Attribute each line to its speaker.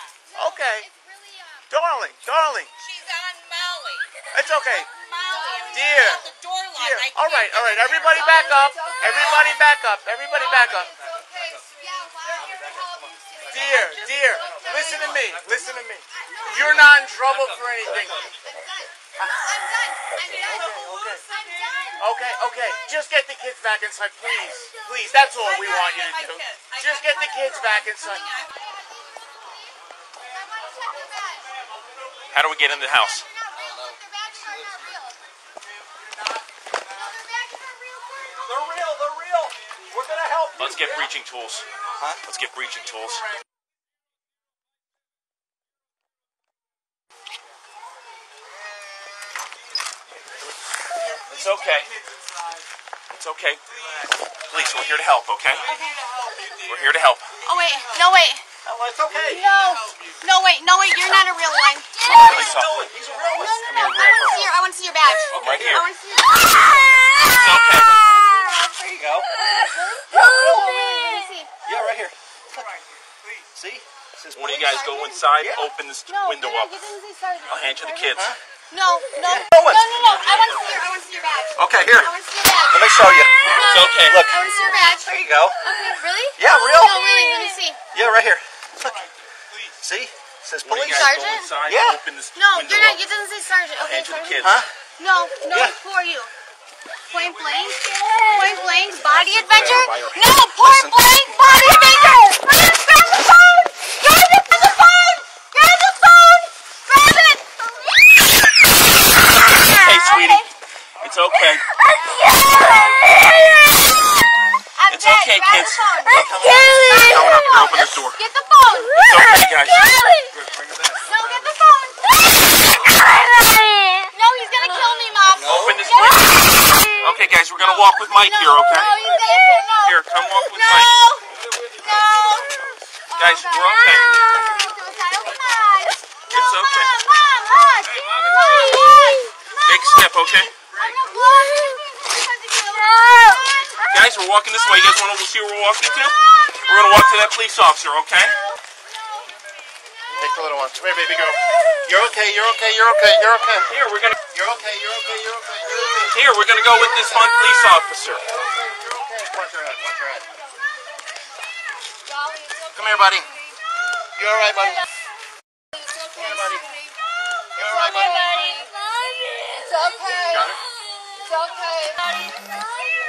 Speaker 1: Okay. Darling, darling.
Speaker 2: She's on Molly.
Speaker 1: It's okay.
Speaker 2: Molly.
Speaker 1: Dear.
Speaker 2: The door lock.
Speaker 1: Dear. All right. Everybody back up. Everybody back up. Everybody back up. Dear. Listen to me. Listen to me. You're not in trouble for anything. Okay. Just get the kids back inside, please. Please, that's all we want you to do. Just get the kids back inside.
Speaker 3: How do we get in the house?
Speaker 1: They're real. We're gonna help you.
Speaker 3: Let's get breaching tools.
Speaker 1: Huh?
Speaker 3: Let's get breaching tools. It's okay. It's okay. Police, we're here to help, okay? We're here to help.
Speaker 4: Oh, wait. No, wait.
Speaker 1: Oh, it's okay.
Speaker 4: No, wait. You're not a real one.
Speaker 3: Police officer.
Speaker 1: He's a real one.
Speaker 4: No. I want to see your badge.
Speaker 3: Right here.
Speaker 4: I want to see your badge.
Speaker 3: It's okay.
Speaker 1: There you go. Yeah, real.
Speaker 4: Let me see.
Speaker 1: Yeah, right here. See?
Speaker 3: One of you guys go inside, open this window up.
Speaker 4: You didn't say sergeant.
Speaker 3: I'll hand you the kids.
Speaker 4: No. I want to see your badge.
Speaker 1: Okay, here.
Speaker 4: I want to see your badge.
Speaker 1: Let me show you.
Speaker 3: It's okay.
Speaker 1: Look.
Speaker 4: I want to see your badge.
Speaker 1: There you go.
Speaker 4: Okay, really?
Speaker 1: Yeah, real.
Speaker 4: No, really. Let me see.
Speaker 1: Yeah, right here. Look. See? It says
Speaker 3: One of
Speaker 1: police.
Speaker 3: you guys go
Speaker 4: Sergeant?
Speaker 3: inside,
Speaker 1: Yeah.
Speaker 3: open this
Speaker 4: No,
Speaker 3: window
Speaker 4: you're not.
Speaker 3: up.
Speaker 4: You didn't say sergeant.
Speaker 3: I'll
Speaker 4: Okay,
Speaker 3: hand you the
Speaker 4: sergeant.
Speaker 3: kids.
Speaker 1: Huh?
Speaker 4: No.
Speaker 1: Yeah.
Speaker 4: Who are you? Point blank? Point blank? Body adventure? No, point blank? Body adventure! Grab the phone! Grab the phone! Grab the phone! Grab it!
Speaker 3: Hey, sweetie. It's okay. It's okay, kids. Coming up here, open this door.
Speaker 4: Get the phone!
Speaker 3: It's okay, guys.
Speaker 4: No, get the phone! No, he's gonna kill me, Mom.
Speaker 3: Open this door. Okay, guys, we're gonna walk with Mike here, okay?
Speaker 4: No, he's gonna kill me.
Speaker 3: Here, come walk with
Speaker 4: No!
Speaker 3: Mike.
Speaker 4: No!
Speaker 3: Guys, we're okay. It's okay.
Speaker 4: Mom!
Speaker 3: Big step, okay? Guys, we're walking this way. You guys want to see where we're walking to? We're gonna walk to that police officer, okay?
Speaker 1: Take the little one. Come here, baby girl. You're okay.
Speaker 3: Here, we're gonna.
Speaker 1: You're okay.
Speaker 3: Here, we're gonna go with this fun police officer.
Speaker 1: You're okay. Watch your head. Come here, buddy. You all right, buddy? Come here, buddy. You all right, buddy?
Speaker 4: It's okay.
Speaker 1: Got her?
Speaker 4: It's okay.